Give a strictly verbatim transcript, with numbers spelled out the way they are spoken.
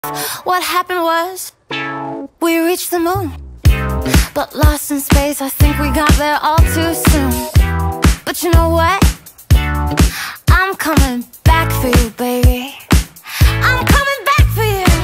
What happened was we reached the moon, but lost in space. I think we got there all too soon. But you know what? I'm coming back for you, baby.